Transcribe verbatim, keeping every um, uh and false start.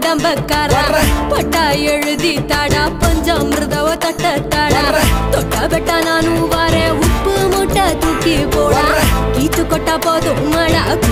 கடம்பக்காரா பட்டா எழுதி தாடா பஞ்சாமிர்தவ தட்ட தாடா தொட்டா பெட்டா நானும் வாரேன் உப்பு மூட்டை தூக்கி போடா கீச்சு கொட்டா போதும் மடா